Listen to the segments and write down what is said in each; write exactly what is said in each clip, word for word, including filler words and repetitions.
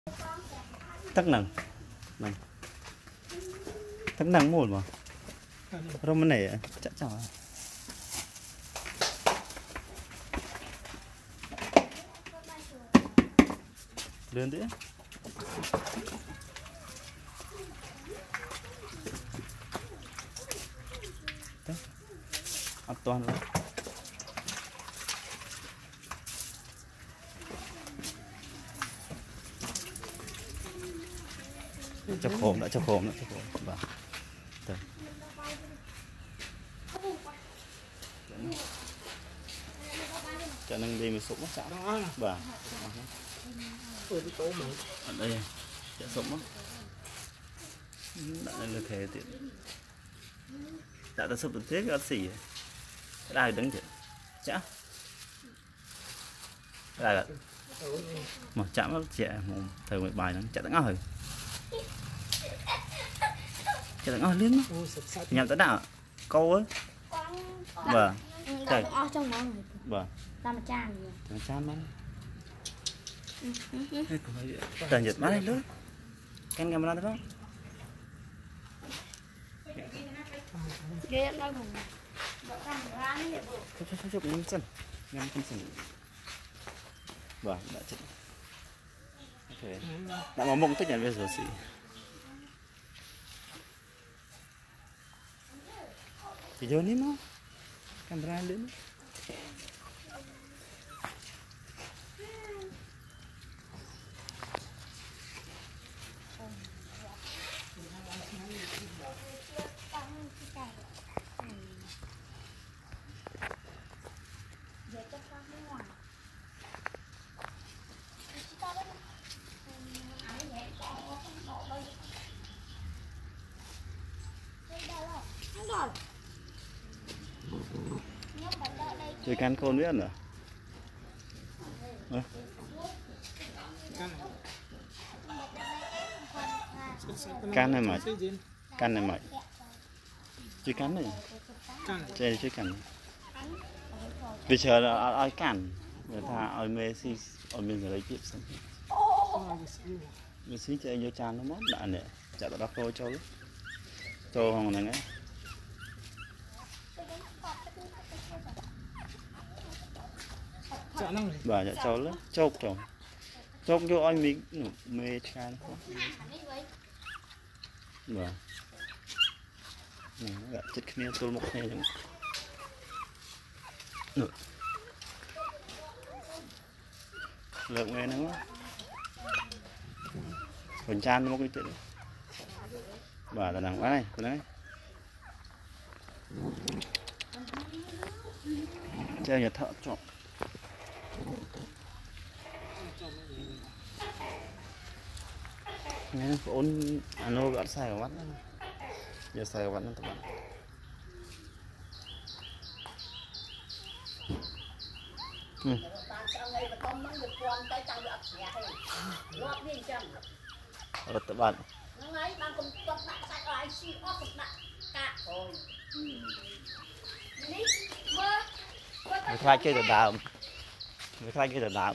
tắc nằng này tắc nằng một mà rồi mình này chắc chắn lên đấy an toàn rồi chọc khổm đã chọc khổm đã chọc khổm và cho nên đi mình sụp mất chả đó và ở đây chả sụp mất đã lên thế tiện đã ta sụp được thế cái xỉ đài đứng vậy chả đài là mà chạm nó trẻ thời một bài nó chả tặng rồi chả tặng liên nó nhằm tới nào câu ấy vâng trời vâng làm chan làm chan mà trời nhiệt mát đấy ken ngầm ra đó ghê lắm chụp chụp chụp ngắm chân ngắm chân sừng vâng đã chết ok đã mà mông tất nhiên bây giờ xí thì vô ní mà camera lên chơi can khôn biết nữa à? Can này mà can này mà chơi can này chơi chơi can bây giờ là ai can người ta ở Messi ở bên dưới chip xong Messi chơi vô chan nó mất đã nè chả có đọc tôi cho lúc cho không này nghe bà dạ cháu lắm chốc chồng chốc cho anh mình mê chan bà này gạ chất kia tôi một này chẳng lợn nghe nó còn chan một cái chuyện bà là đằng quá này cái này chơi nhà thợ chọn nghe ôn ano gạt xài vào mắt giờ xài vào mắt các bạn ừ. Ở các bạn người khai chơi được đào người khai chơi được đào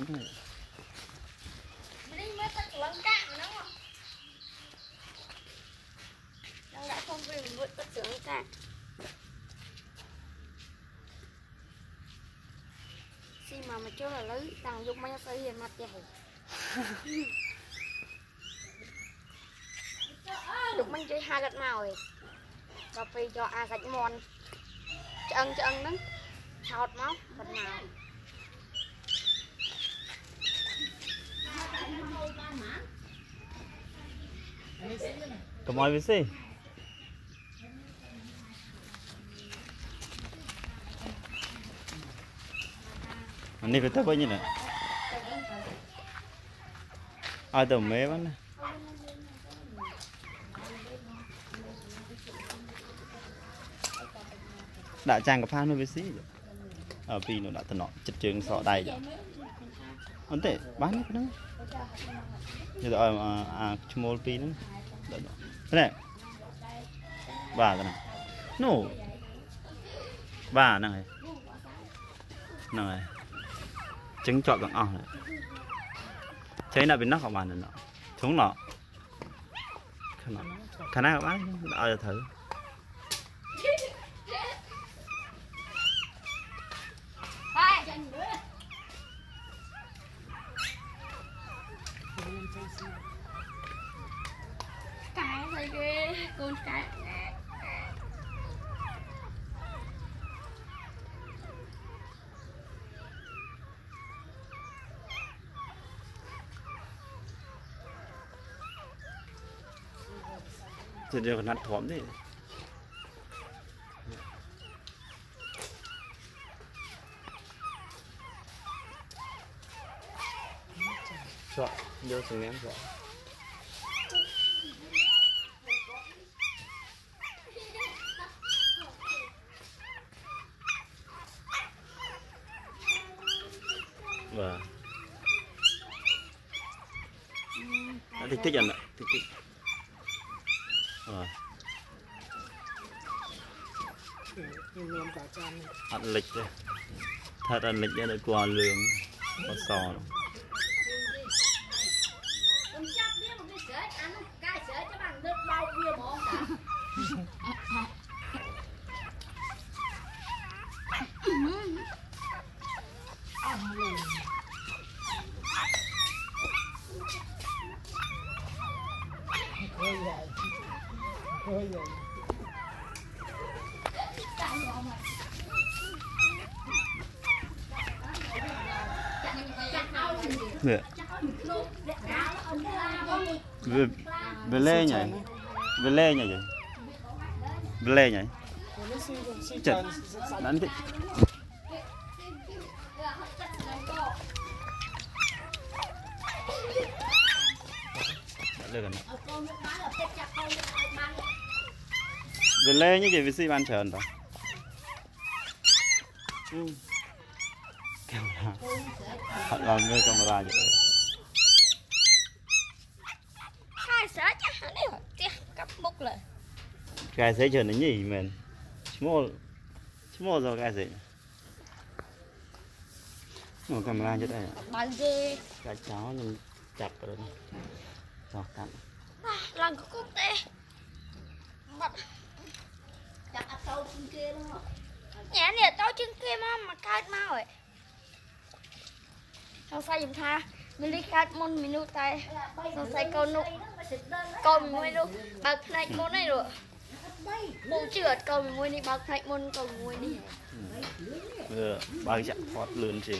xí mà mà chưa là lấy đang dùng mấy cái hiền mặt vậy được mình chơi hai gạch màu rồi cà phê cho a gạch mòn chân chân đó thọt máu gạch màu come on we see anh đi về tới bao nhiêu nè ai tầm mê bắn đã trang cái phan mới xí ở vì nó đã tận nọ chật trường sọ đầy vậy anh tệ bán cái đó giờ rồi à small pi nữa cái này bà cái này no bà này này trứng chọn bằng ong này thấy là bên nóc của bạn rồi nọ Xuống nọ khả năng các bác đợi thử cái gì ghê con cái giờ giờ còn nát thỏm thế sợ vô xuống ném sợ và đã thích thích dần ạ thích thích rồi ăn lịch đây thật ăn lịch đây là quà lương con sò này. Nè. Về về lê nhỉ? Về lê nhỉ vậy? Về lê nhỉ? Chật. Đánh thế. Về lê như vậy vì gì ban trần đó? Ừ. Camera. Thật là người camera vậy. hai sợ chắc hẳn đấy hả? Cắp bút lại. Cái giấy trần nó nhỉ mình. Small. Small rồi cái gì? Một camera chứ đây. Bạn gì? Cái cháu mình chặt rồi. Cho cắn. Lần của quốc tế. Bật. Chặt ập sâu trên kia đúng không? Nhẹ nè tao trên kia mà mà cắt mau rồi. Sao sai dùm tha. Mình đi cắt môn mình nuôi tay. Sao sai câu nụ. Câu mình nuôi luôn. Bật này môn này rồi. Bố trượt câu mình nuôi đi. Bật này môn câu mình nuôi đi. Vừa bao chặt phót lươn trình.